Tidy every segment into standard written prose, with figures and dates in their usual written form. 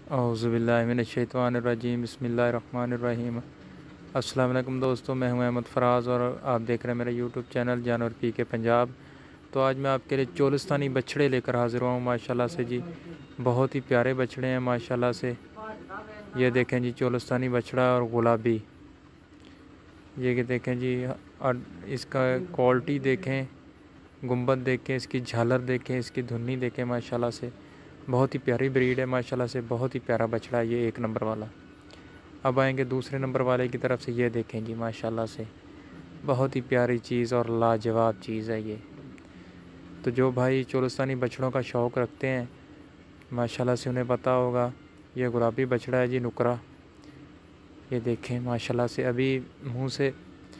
औज़ुबिल्लाहिमिनश्शैतानिर्रजीम बिस्मिल्लाहिर्रहमानिर्रहीम। अस्सलाम वालेकुम दोस्तों, मैं हूं अहमद फ़राज़ और आप देख रहे हैं मेरा यूट्यूब चैनल जानवर पी के पंजाब। तो आज मैं आपके लिए चोलिस्तानी बछड़े लेकर हाज़िर हुआ हूँ माशाल्लाह से जी। बहुत ही प्यारे बछड़े हैं माशाल्लाह से। ये देखें जी, चोलिस्तानी बछड़ा और गुलाबी। ये देखें जी, और इसका क्वालिटी देखें, गुंबद देखें, इसकी झालर देखें, इसकी धुन्नी देखें माशाल्लाह से। बहुत ही प्यारी ब्रीड है माशाल्लाह से, बहुत ही प्यारा बछड़ा है ये 1 नंबर वाला। अब आएंगे दूसरे नंबर वाले की तरफ से। ये देखें जी माशाल्लाह से, बहुत ही प्यारी चीज़ और लाजवाब चीज़ है ये। तो जो भाई चोलिस्तानी बछड़ों का शौक़ रखते हैं माशाल्लाह से, उन्हें पता होगा। ये गुलाबी बछड़ा है जी, नुकरा। ये देखें माशाल्लाह से, अभी मुंह से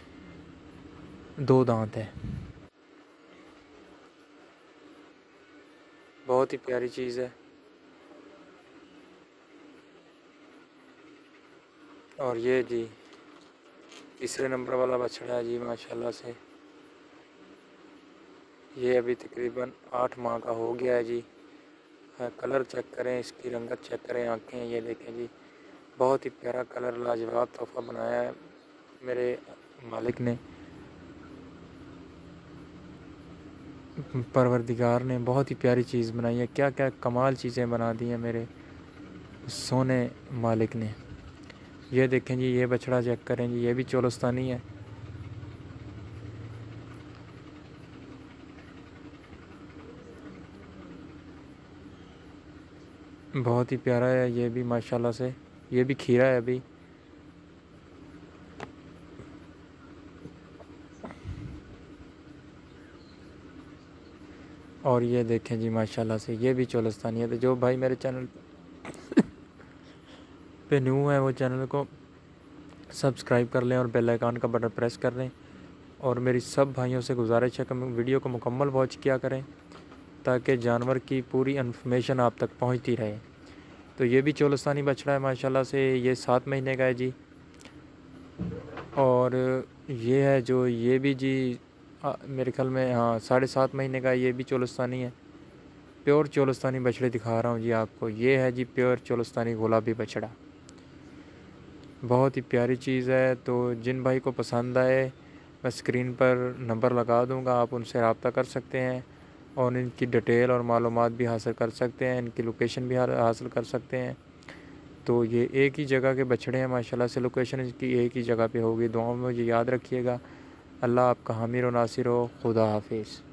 2 दांत है। बहुत ही प्यारी चीज़ है। और ये जी तीसरे नंबर वाला बछड़ा है जी माशाल्लाह से। ये अभी तकरीबन 8 माह का हो गया है जी। कलर चेक करें, इसकी रंगत चेक करें, आँखें ये देखें जी। बहुत ही प्यारा कलर, लाजवाब तोहफ़ा बनाया है मेरे मालिक ने, परवरदिगार ने। बहुत ही प्यारी चीज़ बनाई है, क्या क्या कमाल चीज़ें बना दी हैं मेरे सोने मालिक ने। ये देखें जी, ये बछड़ा चेक करें जी, ये भी चोलिस्तानी है। बहुत ही प्यारा है ये भी माशाल्लाह से। ये भी खीरा है अभी। और ये देखें जी माशाल्लाह से, ये भी चोलिस्तानी है। तो जो भाई मेरे चैनल पे न्यू है वो चैनल को सब्सक्राइब कर लें और बेल आइकन का बटन प्रेस कर लें। और मेरी सब भाइयों से गुजारिश है कि वीडियो को मुकम्मल वॉच किया करें, ताकि जानवर की पूरी इन्फॉर्मेशन आप तक पहुंचती रहे। तो ये भी चोलिस्तानी बछड़ा है माशाल्लाह से। ये 7 महीने का है जी। और ये है जो, ये भी जी मेरे ख्याल में, हाँ, 7.5 महीने का। ये भी चोलिस्तानी है। प्योर चोलिस्तानी बछड़े दिखा रहा हूँ जी आपको। ये है जी प्योर चोलिस्तानी गुलाबी बछड़ा। बहुत ही प्यारी चीज़ है। तो जिन भाई को पसंद आए, मैं स्क्रीन पर नंबर लगा दूँगा, आप उनसे रब्ता कर सकते हैं और इनकी डिटेल और मालूमात भी हासिल कर सकते हैं, इनकी लोकेशन भी हासिल कर सकते हैं। तो ये एक ही जगह के बछड़े हैं माशाल्लाह से, लोकेशन इसकी एक ही जगह पे होगी। दुआओं में मुझे याद रखिएगा। अल्लाह आपका हामिर व नासिर हो। खुदा हाफिज़।